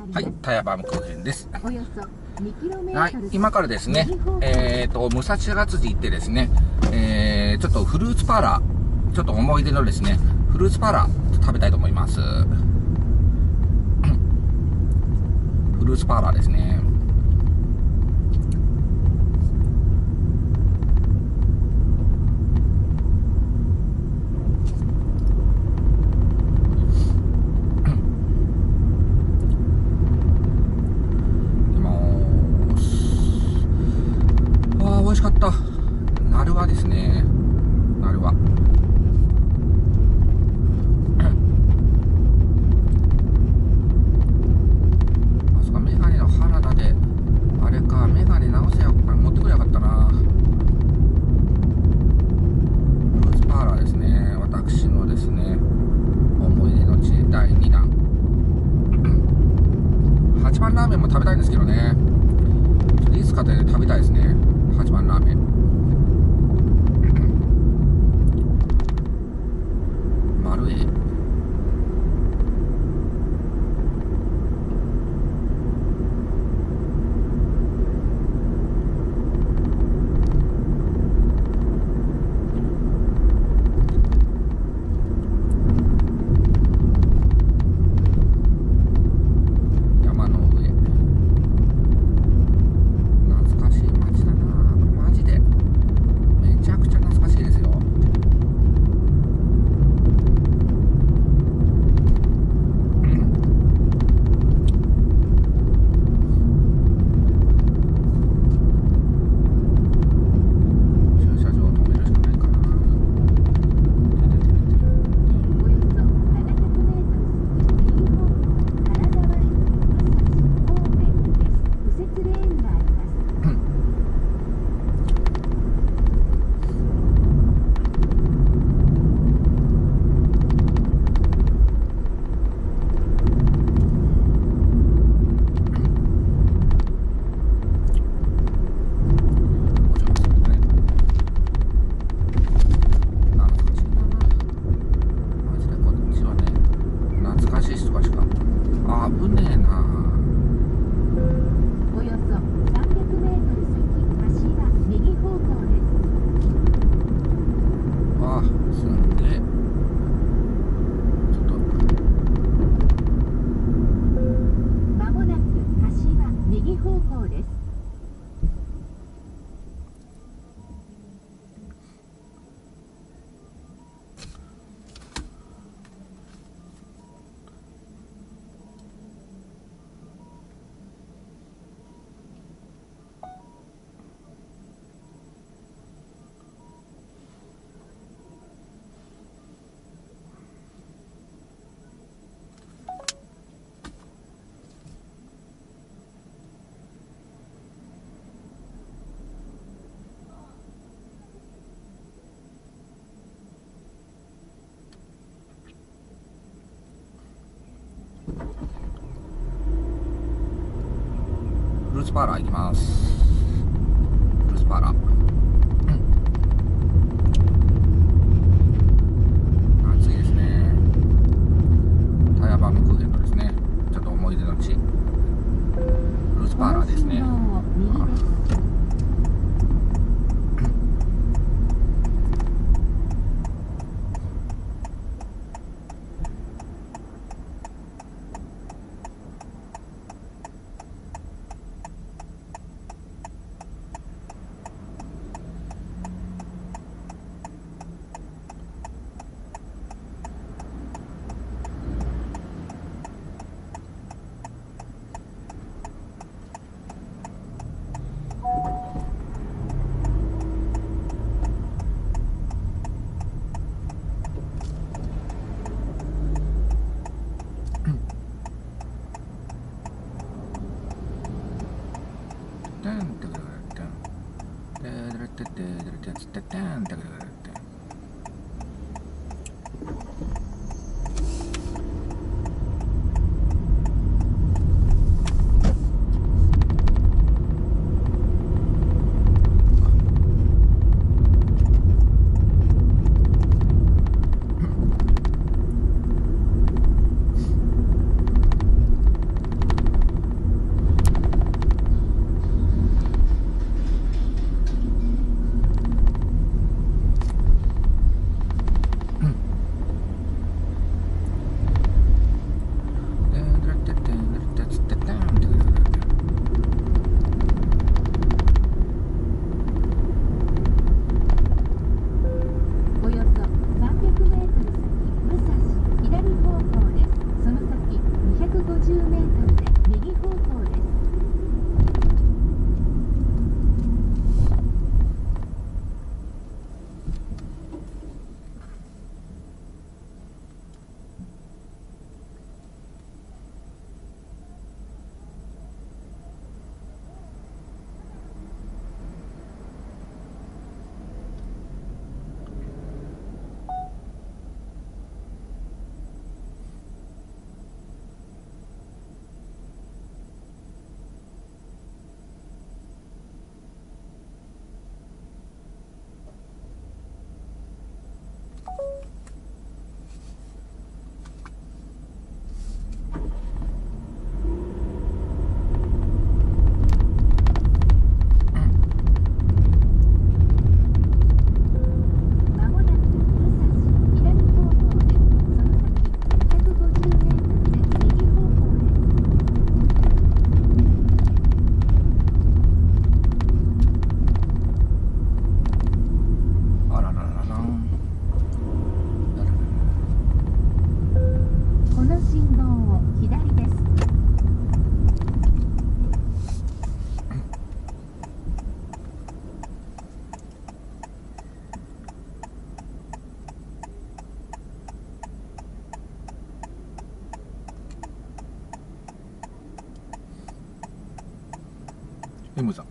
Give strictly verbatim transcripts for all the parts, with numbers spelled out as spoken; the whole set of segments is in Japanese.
はい、タヤバームクーヘンです。はい、今からですね、えっと、武蔵ヶ辻行ってですね、えー、ちょっとフルーツパーラー、ちょっと思い出のですね、フルーツパーラー食べたいと思います。フルーツパーラーですね。美味しかった。なるわですね。なるわ。あそこメガネの原田で、あれか、メガネ直せや、持ってくれよかったな。フルーツパーラーですね。私のですね、思い出の地だいにだん。はちばんラーメンも食べたいんですけどね。ちょっといつかで食べたいですね。はちばんラーメン。丸い。山の上。懐かしい街だな。マジで。めちゃくちゃ懐かしいですよ。フルーツパーラー行きます。フルーツパーラー、うん、暑いですね。タヤバームクーヘンのですね、ちょっと思い出の地、フルーツパーラーですね。 M 座。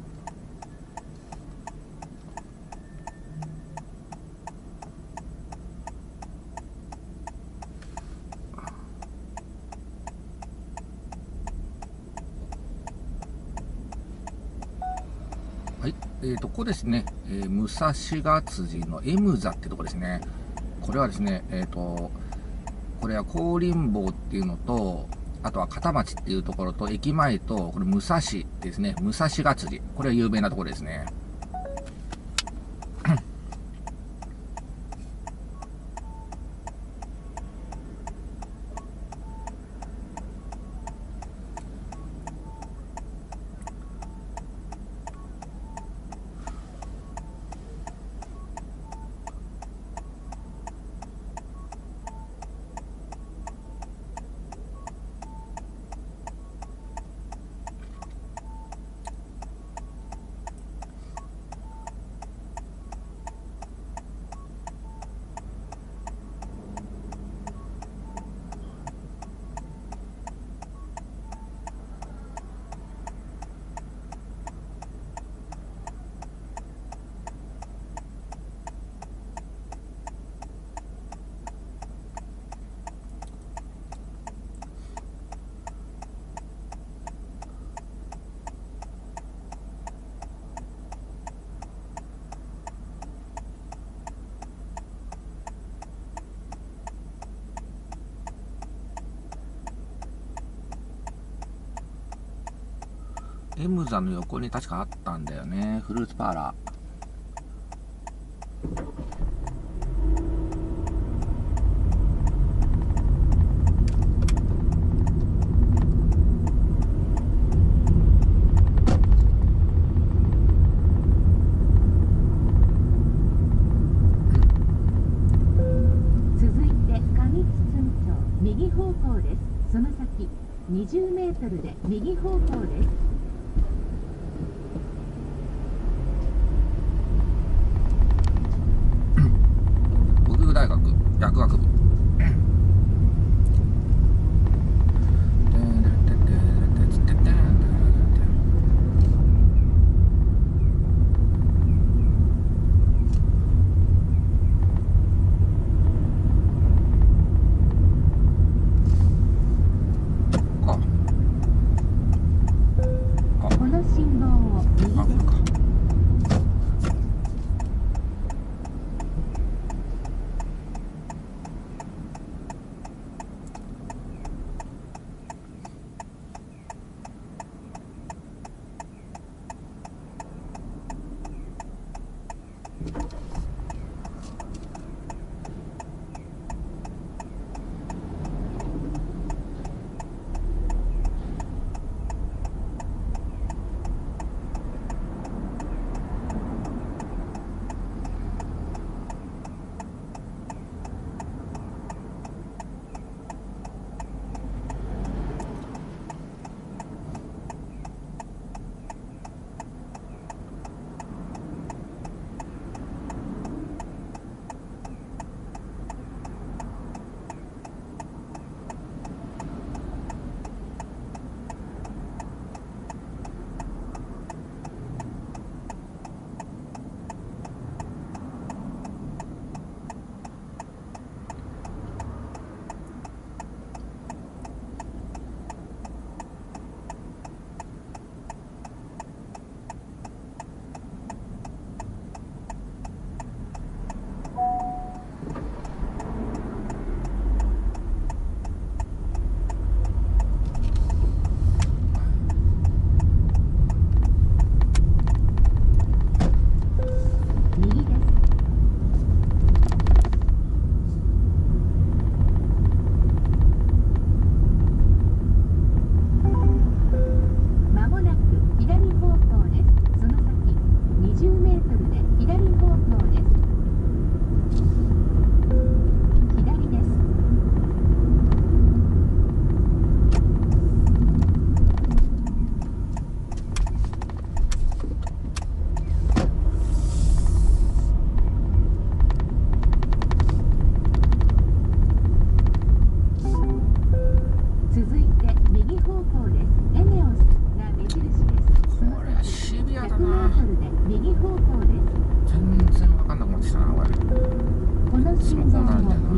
はい、えーと、ここですね、えー、武蔵ヶ辻の M 座ってとこですね。これはですね、えーと、これは香林坊っていうのと、あとは片町っていうところと、駅前と、これ武蔵ですね、武蔵ヶ辻。これは有名なところですね。M 座の横に確かあったんだよね、フルーツパーラー。 右方向です。その先にじゅうメートルで右方向です。 武具大学薬学部。 つもこうなるんだよな。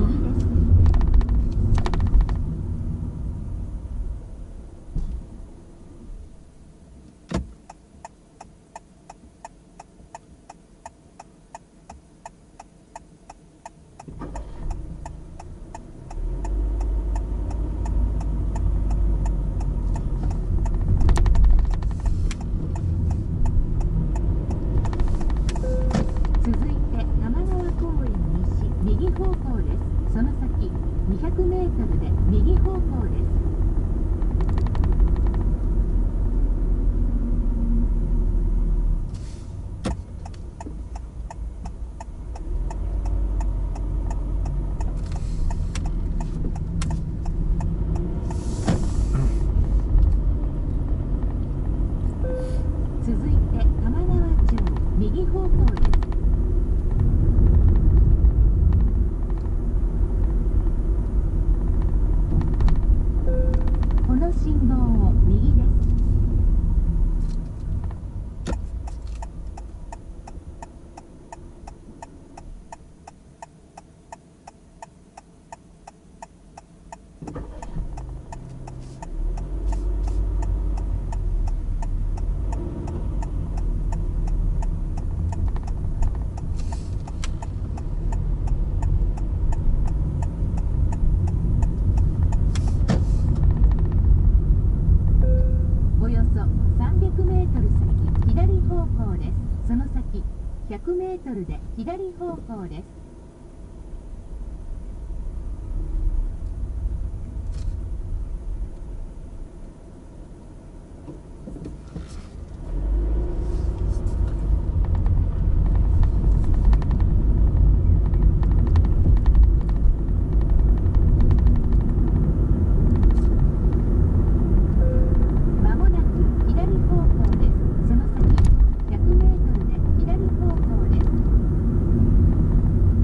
ひゃくメートルで左方向です。 こ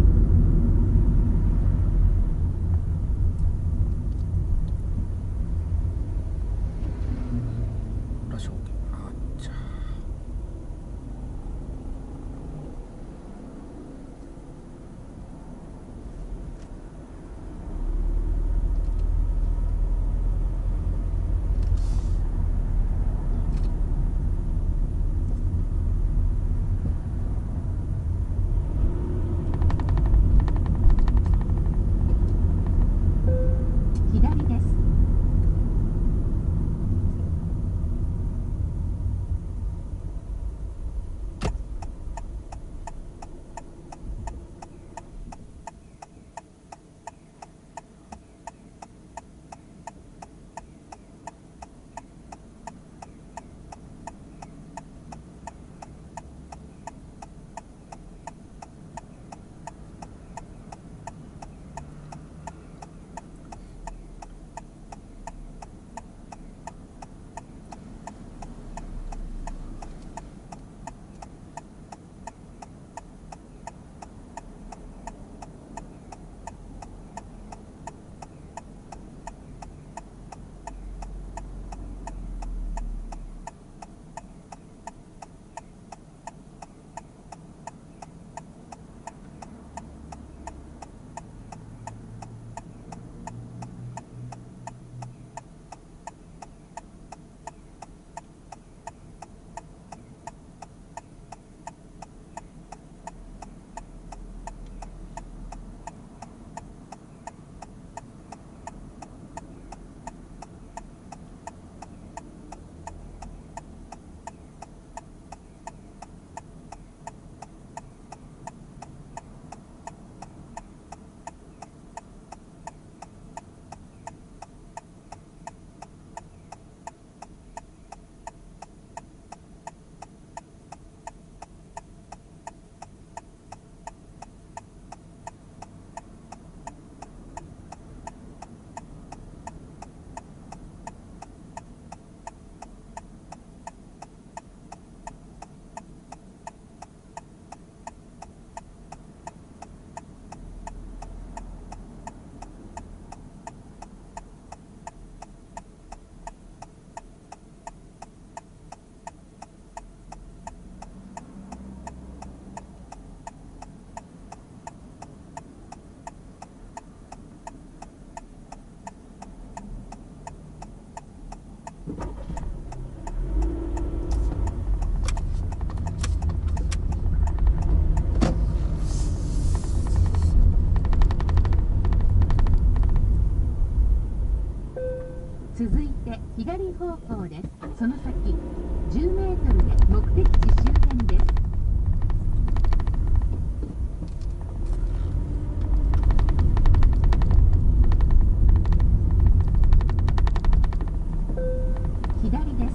左方向です。その先じゅうメートルで目的地周辺です。左です。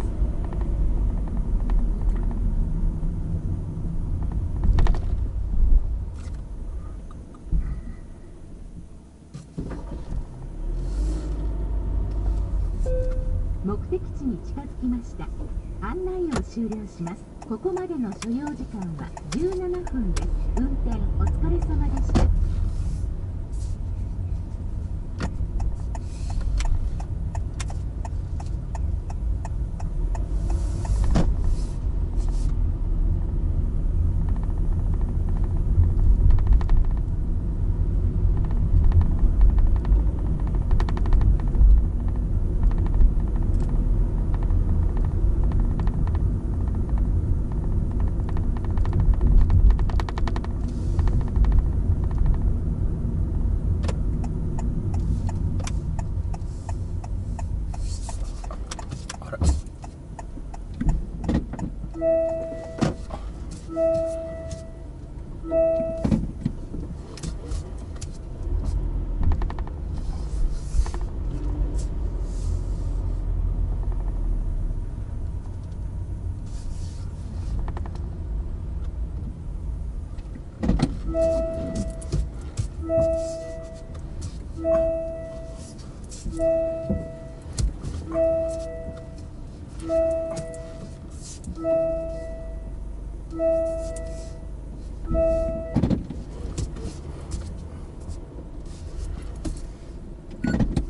目的地に近づきました。案内を終了します。ここまでの所要時間はじゅうななふんです。運転お疲れ様でした。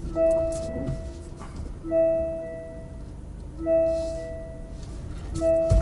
you